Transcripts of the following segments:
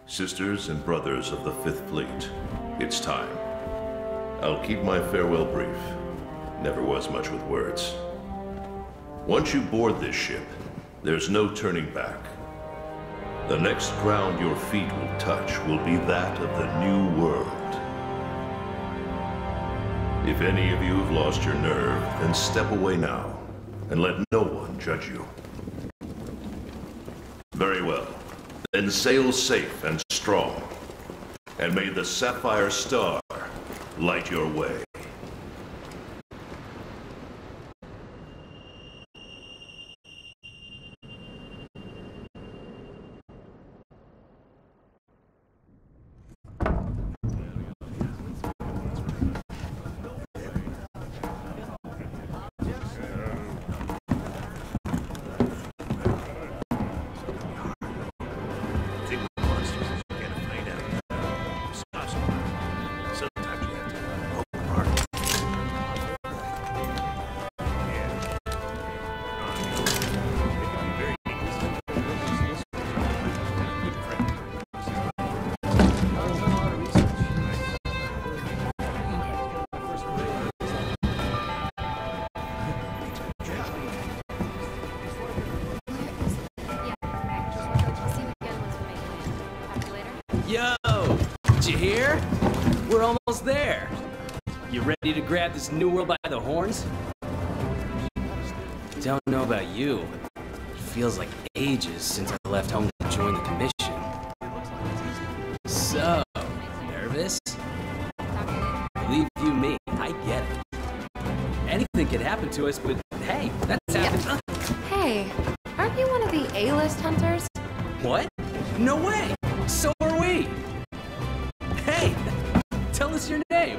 Sisters and brothers of the Fifth Fleet, it's time. I'll keep my farewell brief. Never was much with words. Once you board this ship, there's no turning back. The next ground your feet will touch will be that of the New World. If any of you have lost your nerve, then step away now, and let no one judge you. Very well. Then sail safe and strong, and may the Sapphire Star light your way. Yo! Did you hear? We're almost there. You ready to grab this new world by the horns? Don't know about you. It feels like ages since I left home to join the commission. So, nervous? Believe you me, I get it. Anything could happen to us, but hey, that's happened. Hey, aren't you one of the A-list hunters? What? No way! So are we! Hey! Tell us your name!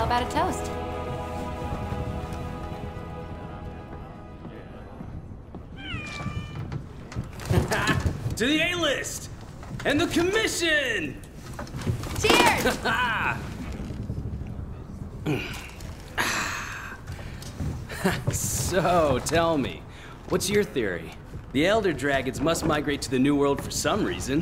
about a toast? To the A-list! And the commission! Cheers! So, tell me, what's your theory? The Elder Dragons must migrate to the New World for some reason.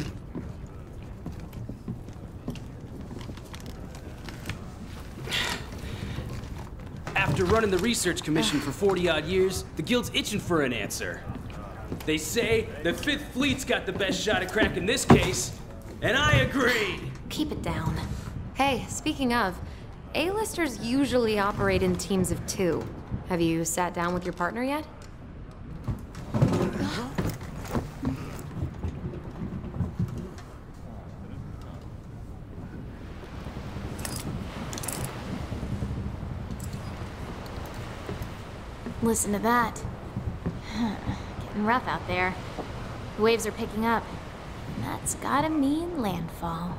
After running the research commission for 40-odd years, the Guild's itching for an answer. They say the Fifth Fleet's got the best shot at cracking this case, and I agree! Keep it down. Hey, speaking of, A-listers usually operate in teams of 2. Have you sat down with your partner yet? Listen to that. Getting rough out there. The waves are picking up. And that's gotta mean landfall.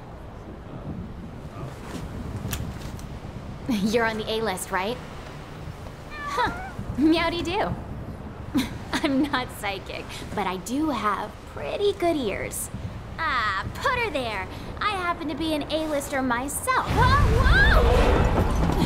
You're on the A-list, right? Huh. Meowdy-do. I'm not psychic, but I do have pretty good ears. Ah, put her there. I happen to be an A-lister myself. Whoa!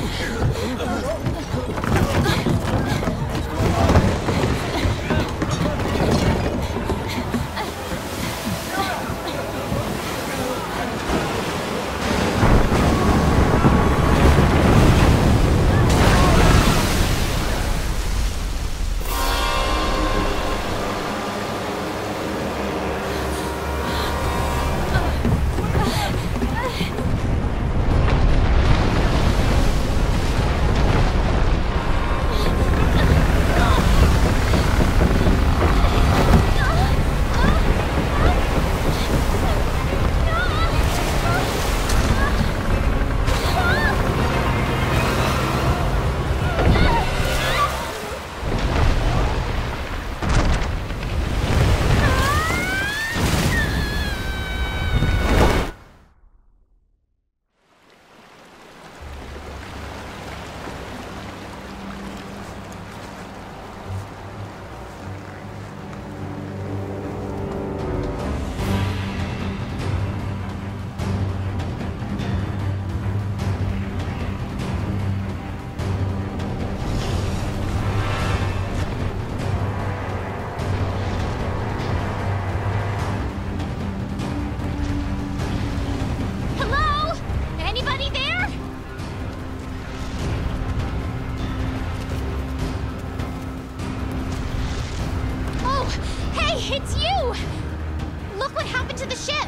It's you! Look what happened to the ship!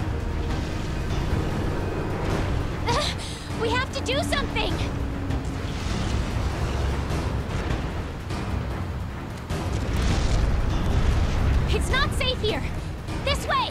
We have to do something! It's not safe here! This way!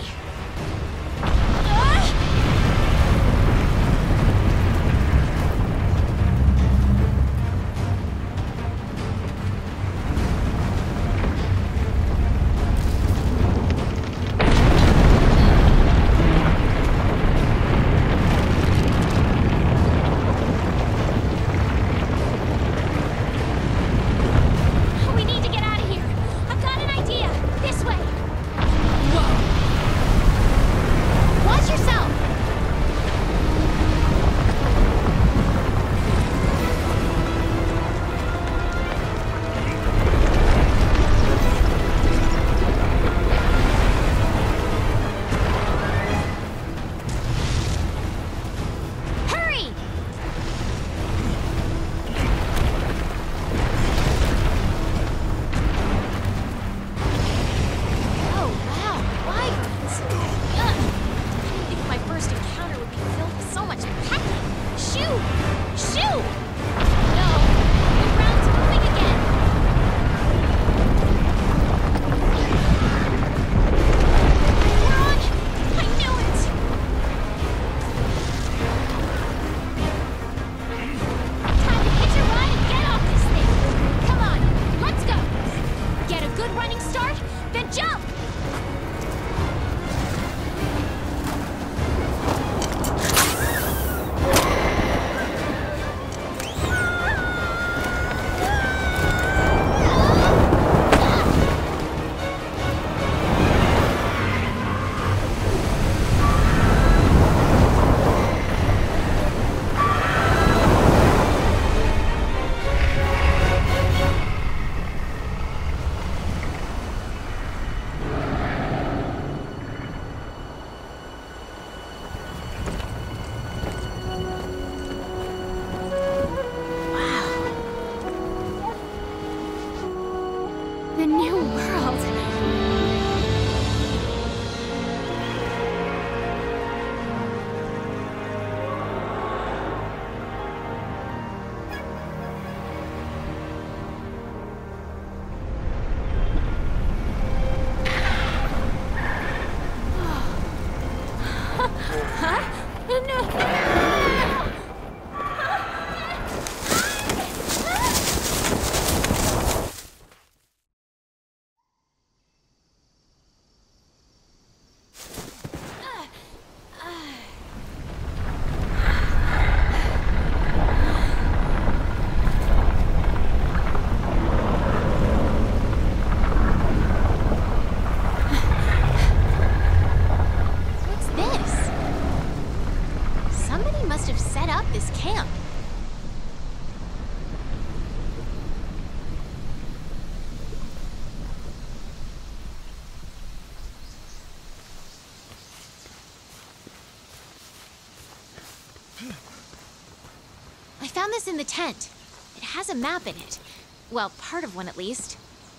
found this in the tent. It has a map in it. Well, part of one at least.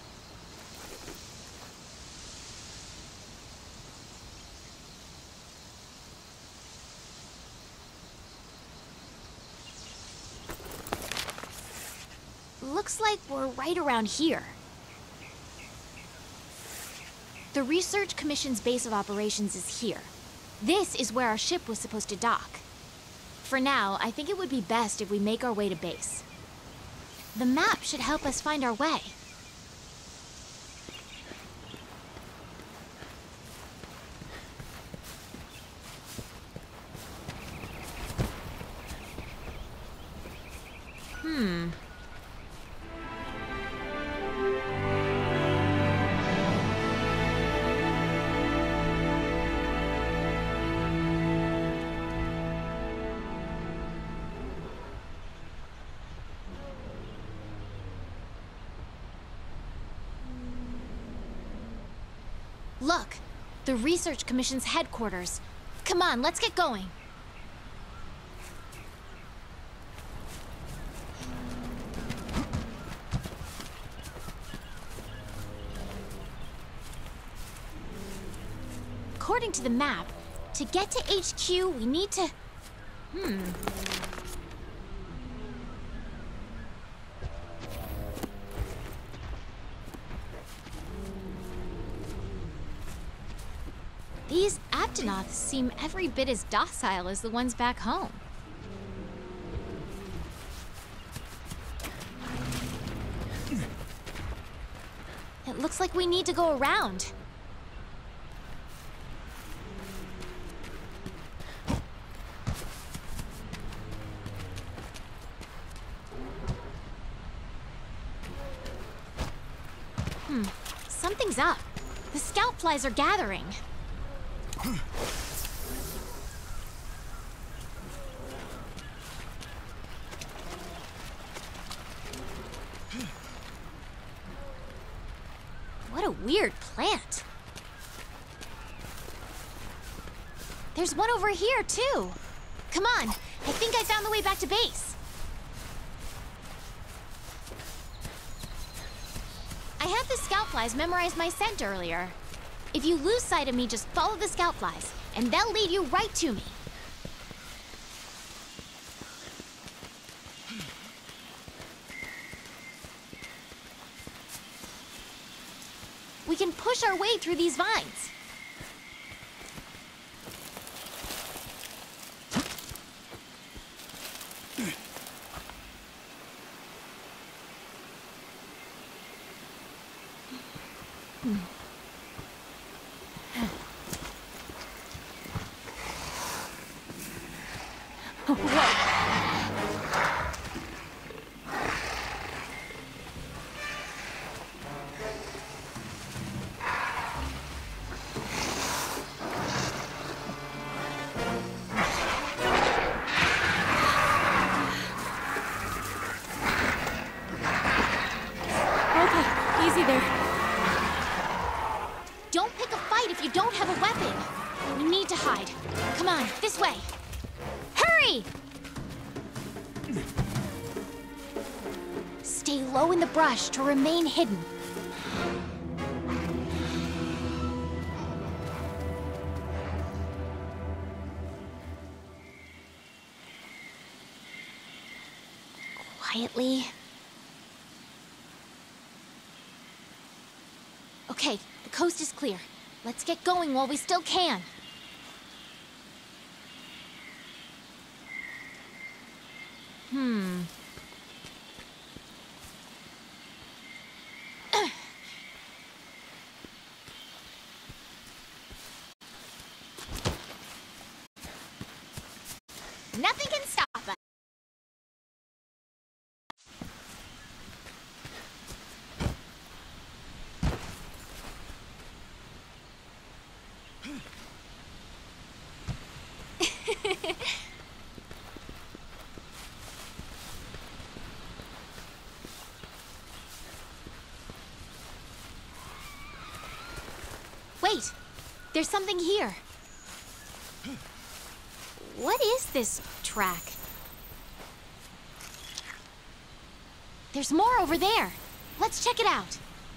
Looks like we're right around here. The Research Commission's base of operations is here. This is where our ship was supposed to dock. For now, I think it would be best if we make our way to base. The map should help us find our way. Look, the Research Commission's headquarters. Come on, let's get going. According to the map, to get to HQ, we need to... These Aptonoths seem every bit as docile as the ones back home. It looks like we need to go around. Something's up. The scout flies are gathering. What a weird plant. There's one over here, too. Come on, I think I found the way back to base. I had the scout flies memorize my scent earlier. If you lose sight of me, just follow the scout flies, and they'll lead you right to me. We can push our way through these vines. Easy there. Don't pick a fight if you don't have a weapon. We need to hide. Come on, this way. Hurry! Stay low in the brush to remain hidden. Quietly. Okay, the coast is clear. Let's get going while we still can. Nothing can stop us. Wait, there's something here. What is this track? There's more over there. Let's check it out.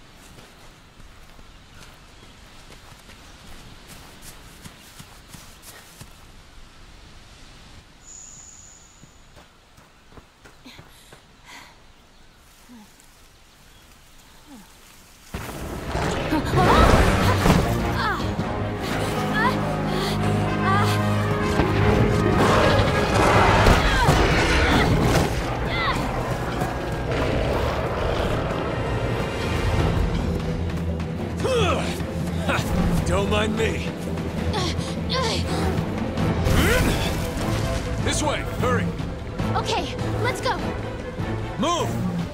Don't mind me. This way, hurry. Okay, let's go. Move!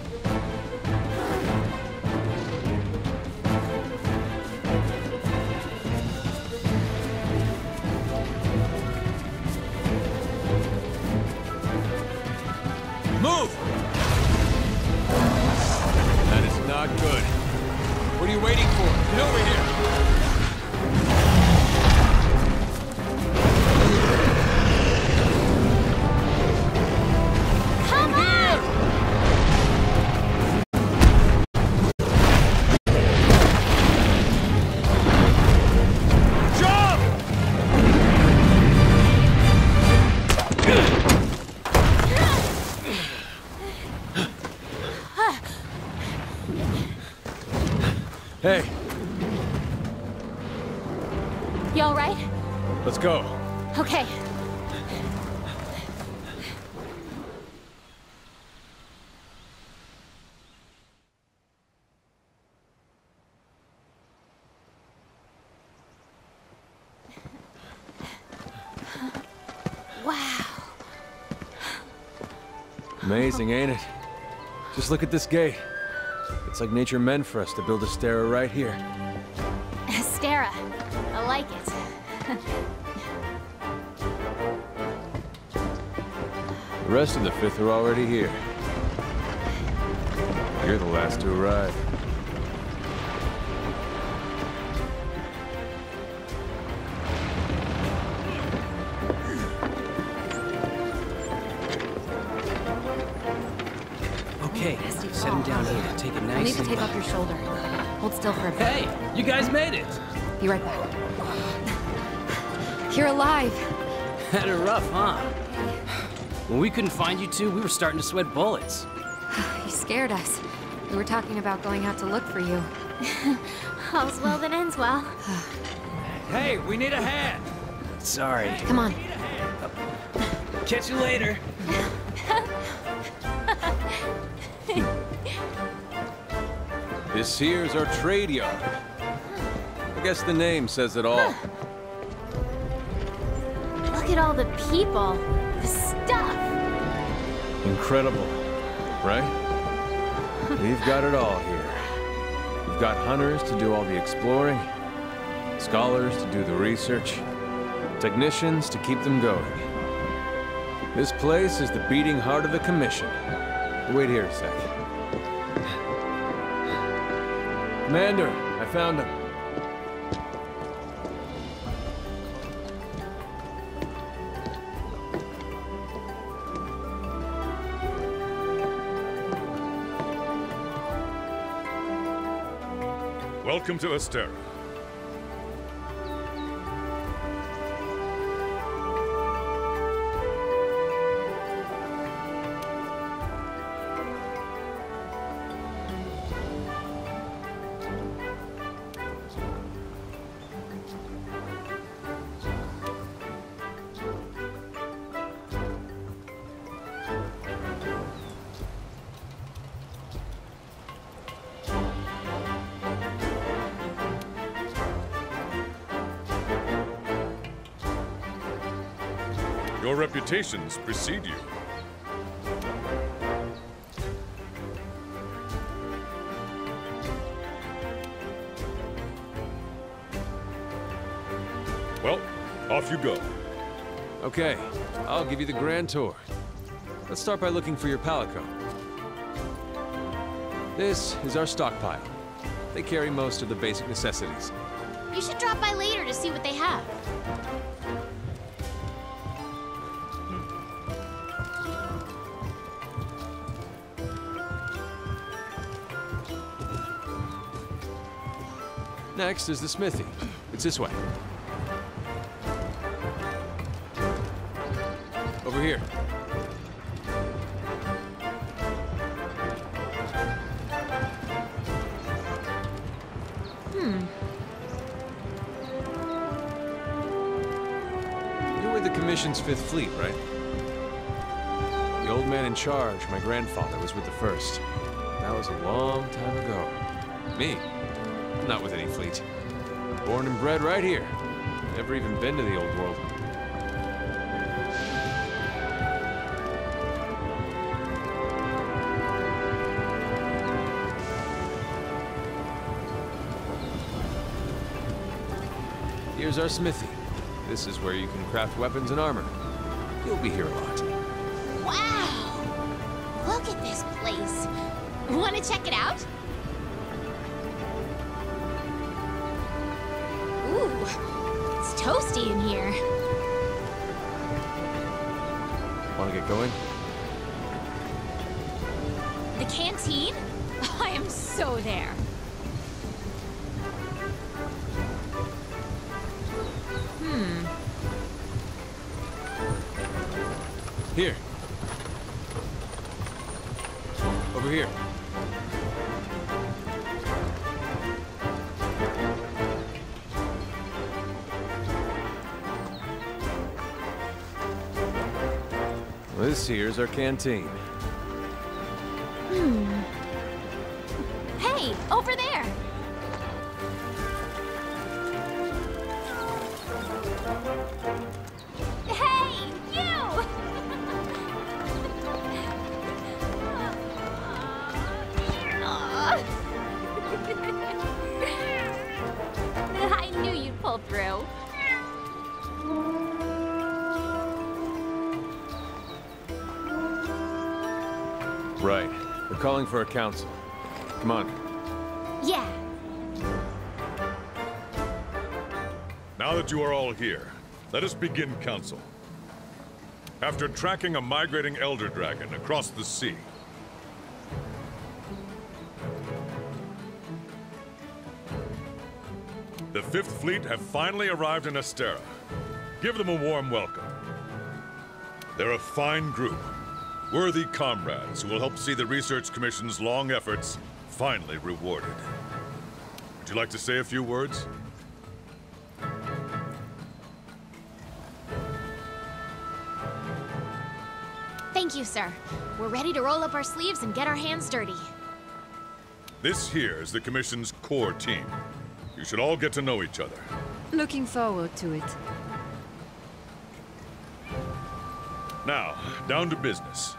Move! That is not good. What are you waiting for? Get over here! Hey, You all right? let's go. Okay. Wow. Amazing, ain't it? Just look at this gate. It's like nature meant for us to build a Stera right here. Stera. I like it. The rest of the Fifth are already here. You're the last to arrive. Okay, set him down here. Take it You nice need to and take low. off your shoulder. Hold still for a bit. Hey, you guys made it. Be right back. You're alive. Had it rough, huh? When we couldn't find you two, we were starting to sweat bullets. You scared us. We were talking about going out to look for you. All's well that ends well. Hey, we need a hand. Sorry. Come on. Catch you later. This here's our trade yard. I guess the name says it all. Look at all the people. The stuff. Incredible, right? We've got it all here. We've got hunters to do all the exploring, scholars to do the research, technicians to keep them going. This place is the beating heart of the Commission. Wait here a sec. Commander, I found him. Welcome to Astera. Your reputations precede you. Well, off you go. Okay, I'll give you the grand tour. Let's start by looking for your Palico. This is our stockpile. They carry most of the basic necessities. You should drop by later to see what they have. Next is the smithy. It's this way. Over here. You're with the Commission's 5th Fleet, right? The old man in charge, my grandfather, was with the 1st. That was a long time ago. Me? I'm not with any fleet. Born and bred right here. Never even been to the old world. Here's our smithy. This is where you can craft weapons and armor. You'll be here a lot. Wow! Look at this place. Want to check it out? Ooh, it's toasty in here. Want to get going? The canteen? I am so there. Here. Over here. Well, this here's our canteen. Hey, over there! Hey, you! I knew you'd pull through. Right. We're calling for a council. Come on. Yeah. Now that you are all here, let us begin council. After tracking a migrating elder dragon across the sea, the 5th Fleet have finally arrived in Astera. Give them a warm welcome. They're a fine group, worthy comrades who will help see the Research Commission's long efforts finally rewarded. Would you like to say a few words? Thank you, sir. We're ready to roll up our sleeves and get our hands dirty. This here is the Commission's core team. You should all get to know each other. Looking forward to it. Now, down to business.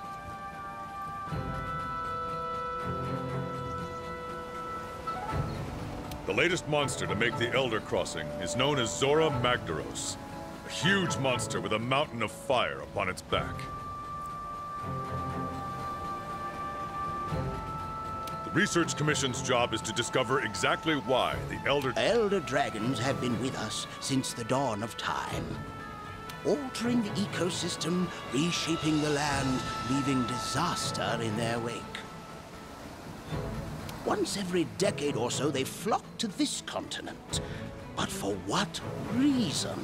The latest monster to make the Elder Crossing is known as Zora Magdaros, a huge monster with a mountain of fire upon its back. The Research Commission's job is to discover exactly why the Elder dragons have been with us since the dawn of time. Altering the ecosystem, reshaping the land, leaving disaster in their wake. Once every decade or so, they flock to this continent. But for what reason?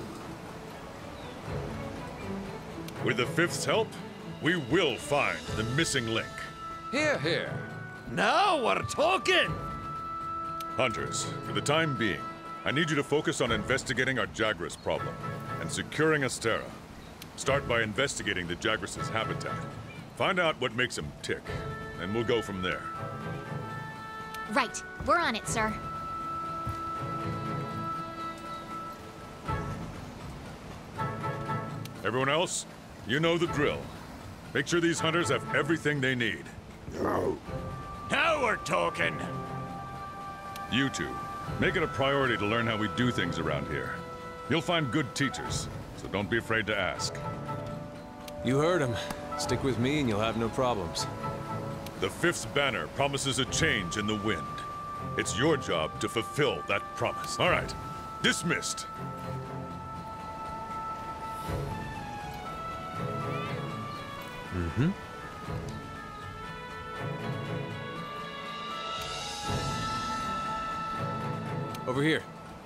With the Fifth's help, we will find the missing link. Here, here. Now we're talking! Hunters, for the time being, I need you to focus on investigating our Jagras problem and securing Astera. Start by investigating the Jagras' habitat. Find out what makes them tick, and we'll go from there. Right. We're on it, sir. Everyone else, you know the drill. Make sure these hunters have everything they need. Now we're talking! You two, make it a priority to learn how we do things around here. You'll find good teachers, so don't be afraid to ask. You heard him. Stick with me and you'll have no problems. The Fifth's banner promises a change in the wind. It's your job to fulfill that promise. All right, dismissed. Mm-hmm. Over here.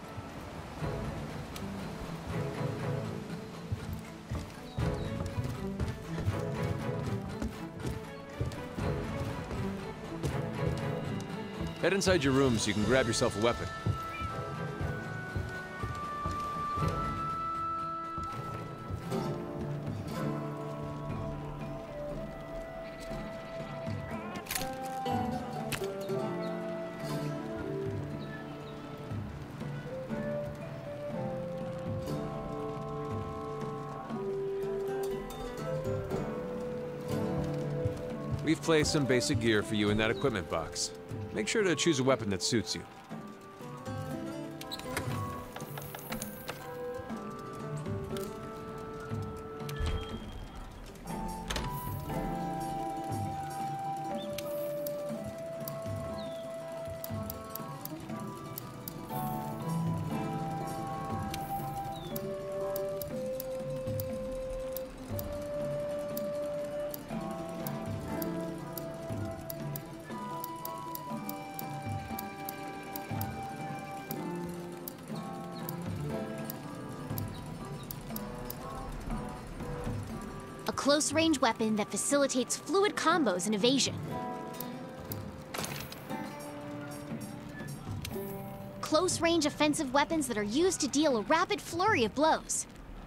Head inside your room so you can grab yourself a weapon. We've placed some basic gear for you in that equipment box. Make sure to choose a weapon that suits you. A close-range weapon that facilitates fluid combos and evasion. Close-range offensive weapons that are used to deal a rapid flurry of blows.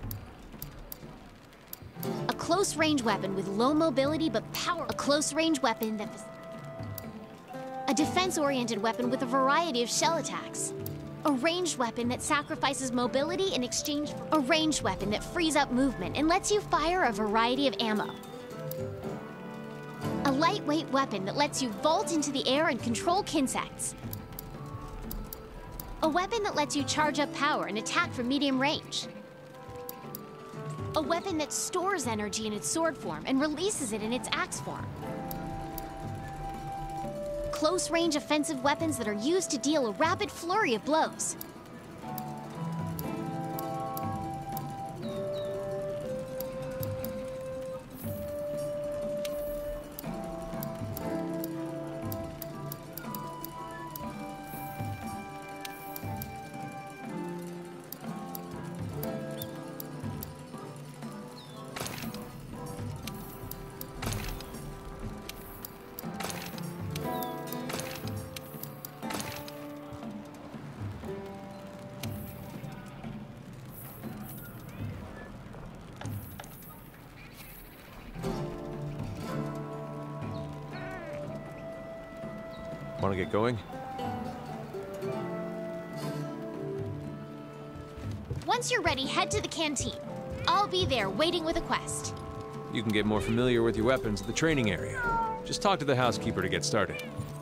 A close-range weapon with low mobility but power. A close-range weapon that... A defense-oriented weapon with a variety of shell attacks. A ranged weapon that sacrifices mobility in exchange for a ranged weapon that frees up movement and lets you fire a variety of ammo. A lightweight weapon that lets you vault into the air and control kinsects. A weapon that lets you charge up power and attack from medium range. A weapon that stores energy in its sword form and releases it in its axe form. Close-range offensive weapons that are used to deal a rapid flurry of blows. Want to get going? Once you're ready, head to the canteen. I'll be there waiting with a quest. You can get more familiar with your weapons at the training area. Just talk to the housekeeper to get started.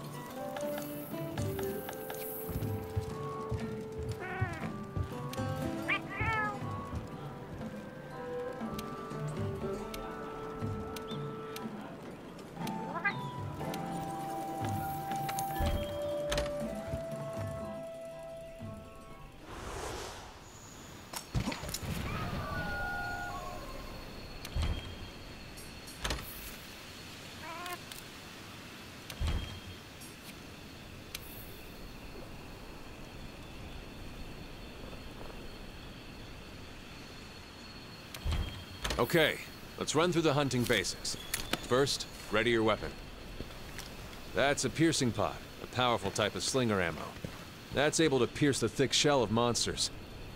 Okay, let's run through the hunting basics. First, ready your weapon. That's a piercing pod, a powerful type of slinger ammo. That's able to pierce the thick shell of monsters.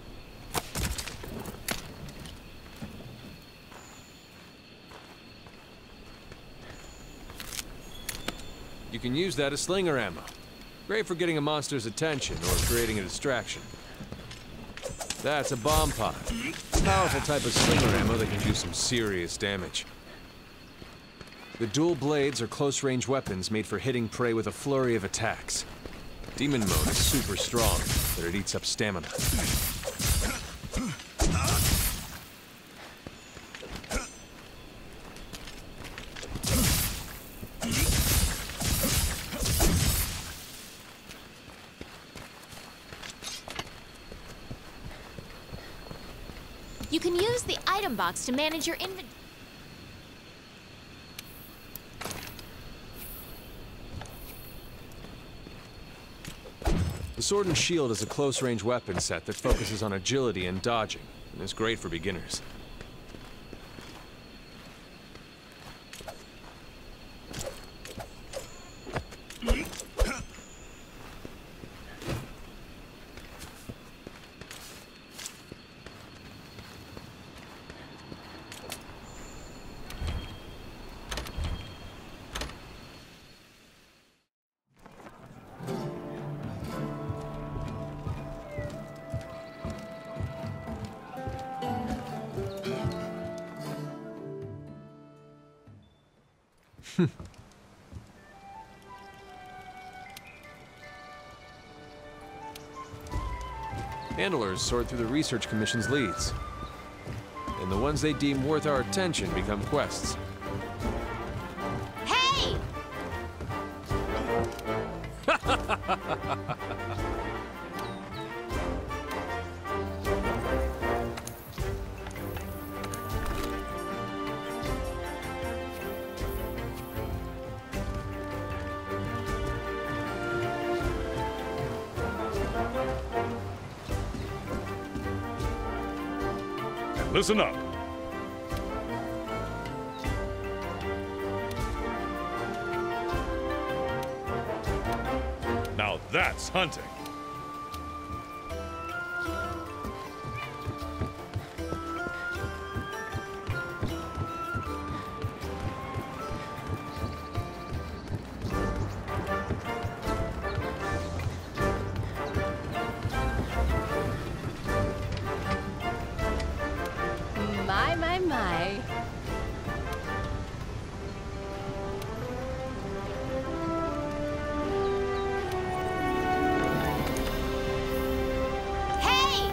You can use that as slinger ammo. Great for getting a monster's attention or creating a distraction. That's a bomb pod. A powerful type of slinger ammo that can do some serious damage. The dual blades are close-range weapons made for hitting prey with a flurry of attacks. Demon mode is super strong, but it eats up stamina. You can use the item box to manage your inventory. The Sword and Shield is a close-range weapon set that focuses on agility and dodging, and is great for beginners. Handlers sort through the Research Commission's leads, and the ones they deem worth our attention become quests. Hey! Listen up. Now that's hunting. My. Hey!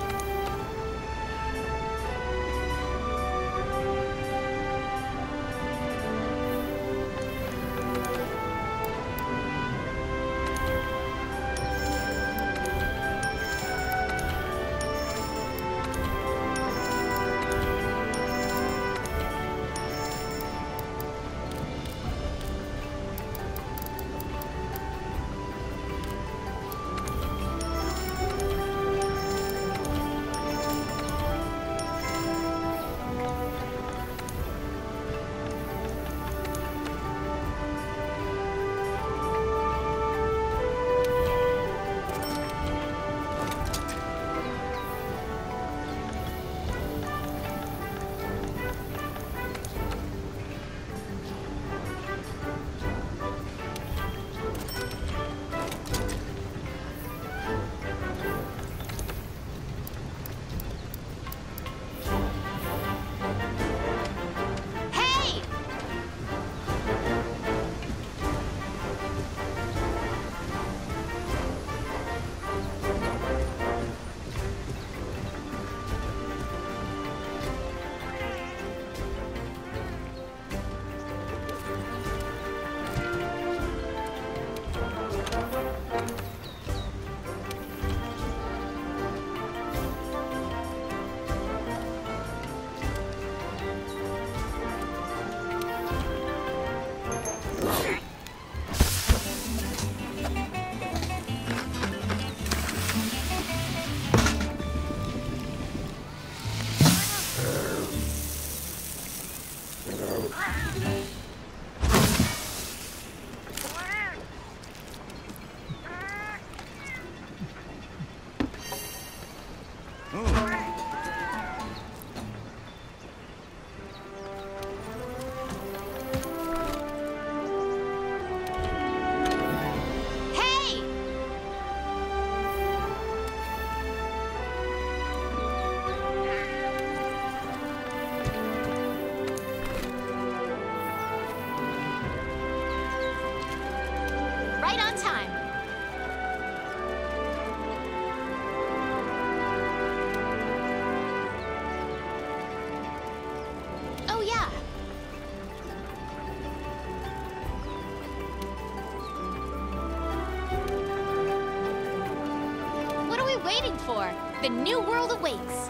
Right on time. Oh, yeah. What are we waiting for? The new world awaits.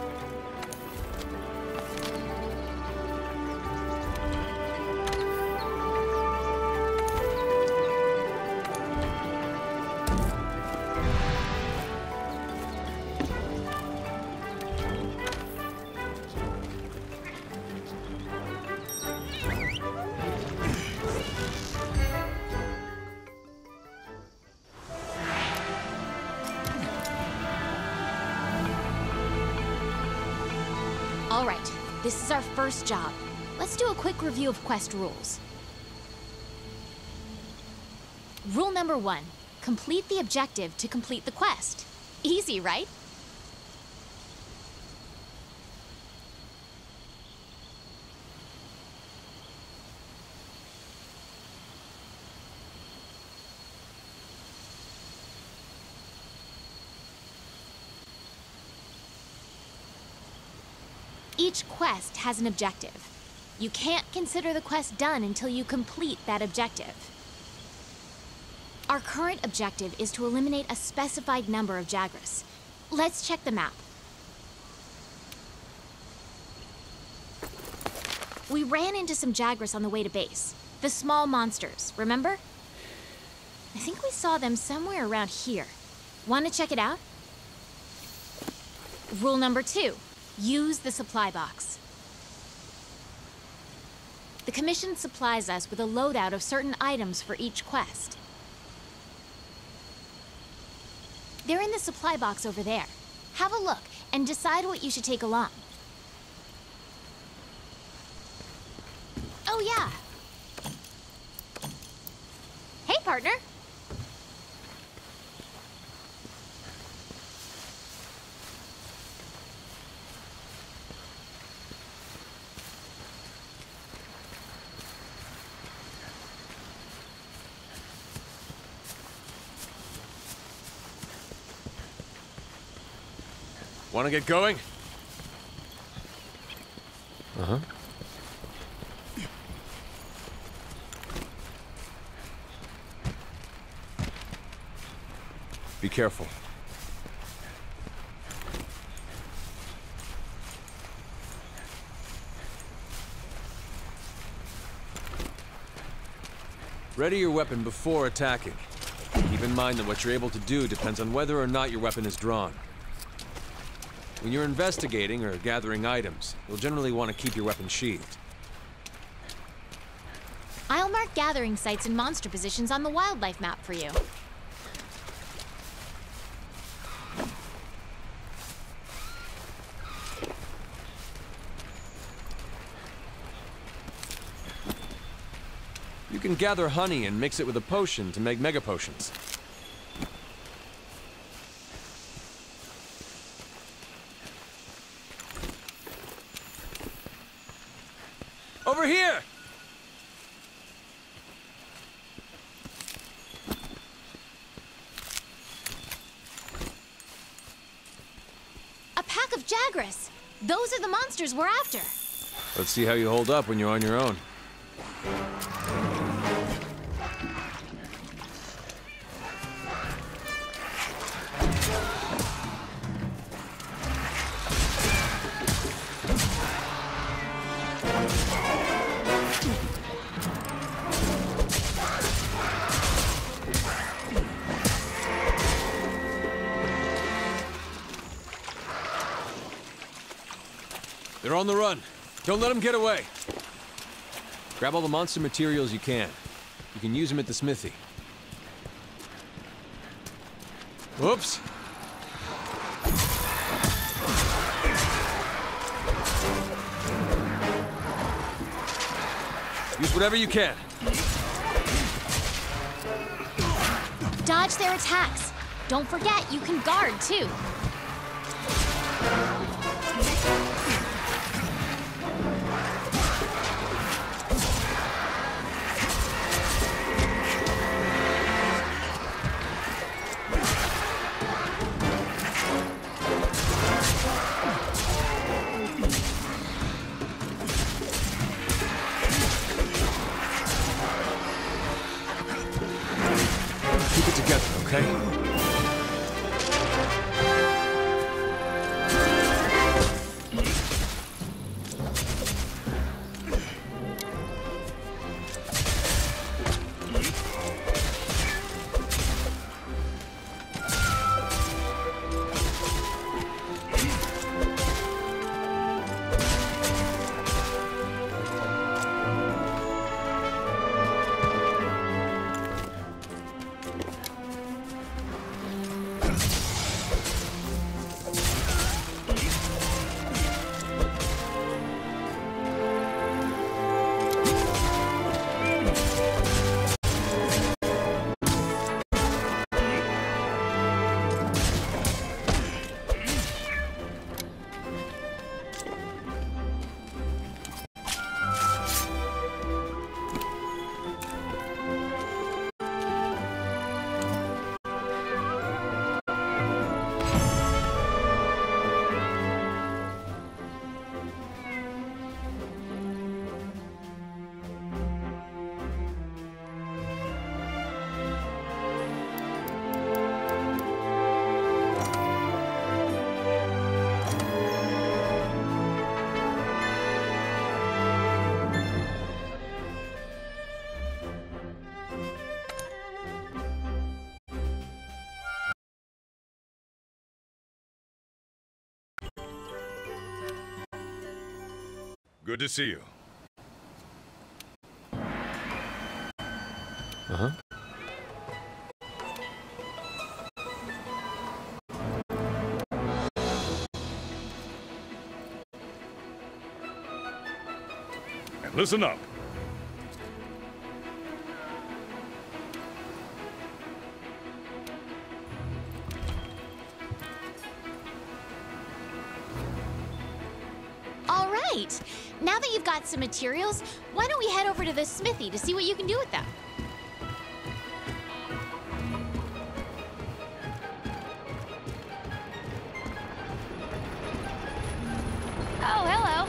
All right, this is our first job. Let's do a quick review of quest rules. Rule number 1, complete the objective to complete the quest. Easy, right? Each quest has an objective. You can't consider the quest done until you complete that objective. Our current objective is to eliminate a specified number of Jagras. Let's check the map. We ran into some Jagras on the way to base. The small monsters, remember? I think we saw them somewhere around here. Want to check it out? Rule number 2, use the supply box. The Commission supplies us with a loadout of certain items for each quest. They're in the supply box over there. Have a look and decide what you should take along. Oh yeah! Hey, partner! Want to get going? Uh-huh. Be careful. Ready your weapon before attacking. Keep in mind that what you're able to do depends on whether or not your weapon is drawn. When you're investigating or gathering items, you'll generally want to keep your weapon sheathed. I'll mark gathering sites and monster positions on the wildlife map for you. You can gather honey and mix it with a potion to make mega potions. Over here! A pack of Jagras! Those are the monsters we're after! Let's see how you hold up when you're on your own. They're on the run. Don't let them get away. Grab all the monster materials you can. You can use them at the smithy. Whoops. Use whatever you can. Dodge their attacks. Don't forget, you can guard, too. Keep it together, okay? Good to see you. Uh-huh. And listen up. All right. Now that you've got some materials, why don't we head over to the smithy to see what you can do with them? Oh, hello.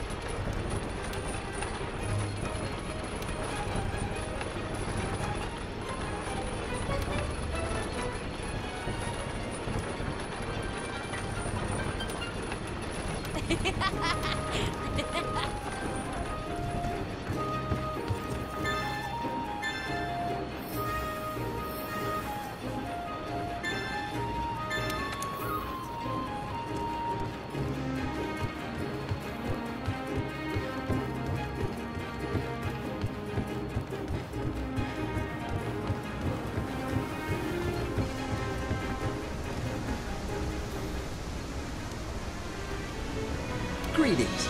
Greetings.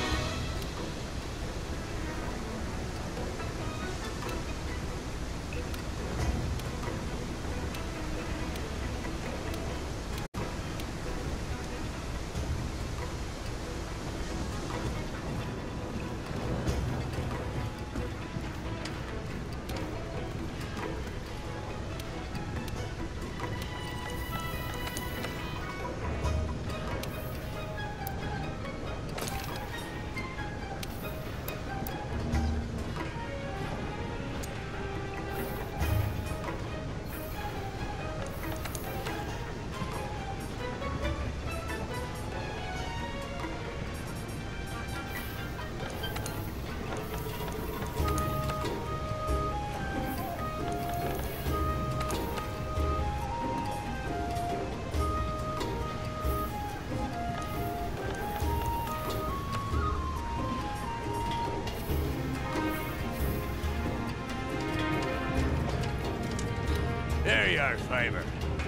There you are, Fiber.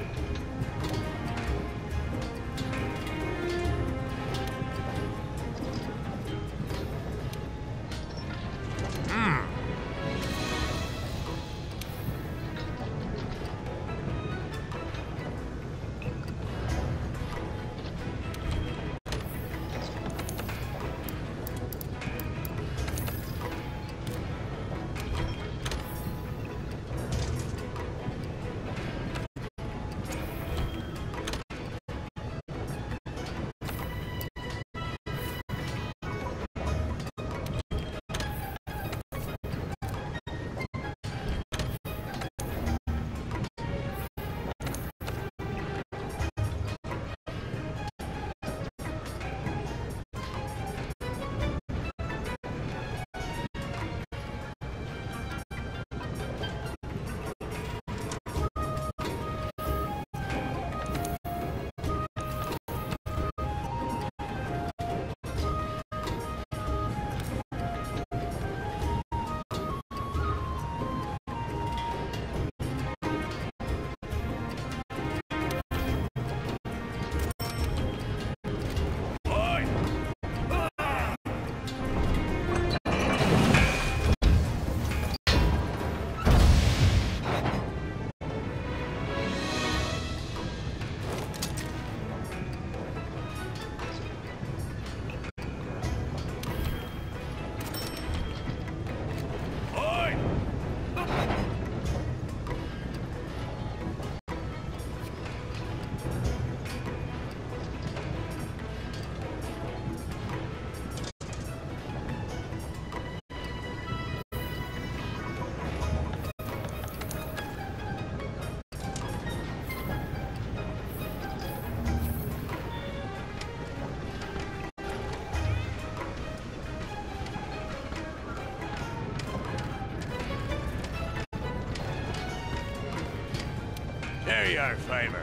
There you are, Fiber.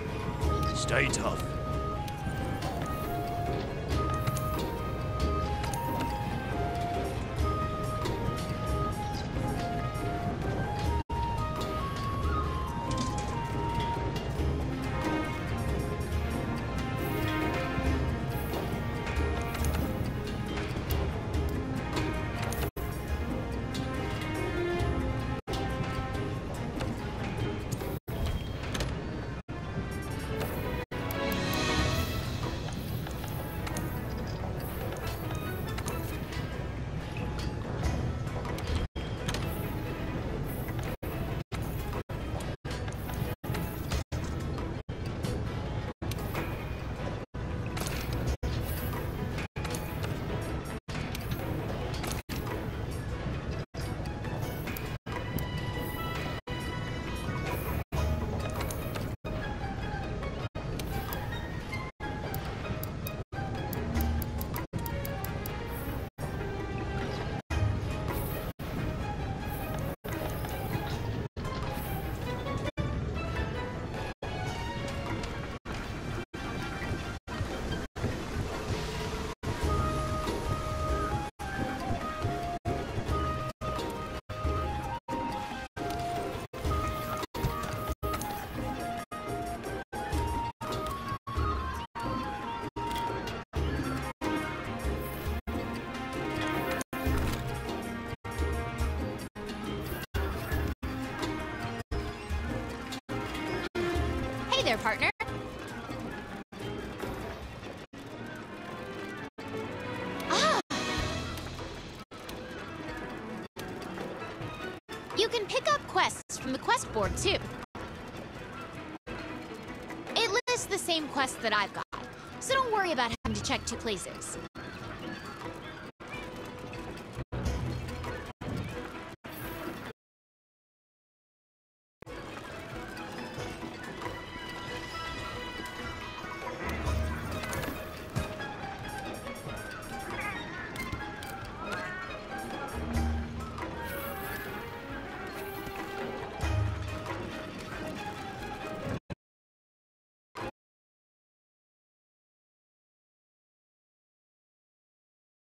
Stay tough. Hey there, partner. Ah! You can pick up quests from the quest board, too. It lists the same quests that I've got, so don't worry about having to check two places.